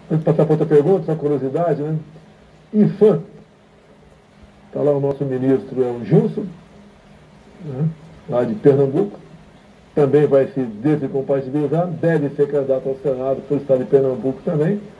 Antes de passar para outra pergunta, só curiosidade, né? IFAM, está lá o nosso ministro, é o Gilson, né? Lá de Pernambuco, também vai se descompatibilizar, deve ser candidato ao Senado pelo estado de Pernambuco também.